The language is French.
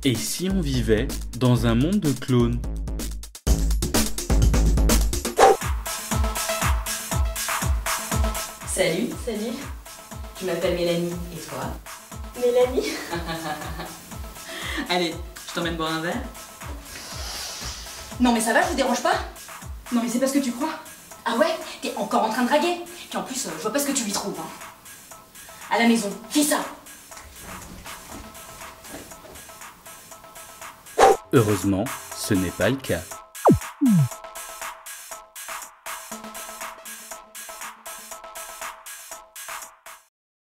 Et si on vivait dans un monde de clones? Salut. Salut. Je m'appelle Mélanie. Et toi? Mélanie. Allez, je t'emmène boire un verre. Non mais ça va, je vous dérange pas? Non mais c'est pas ce que tu crois. Ah ouais? T'es encore en train de draguer? Puis en plus, je vois pas ce que tu lui trouves. Hein. À la maison, fais ça. Heureusement, ce n'est pas le cas.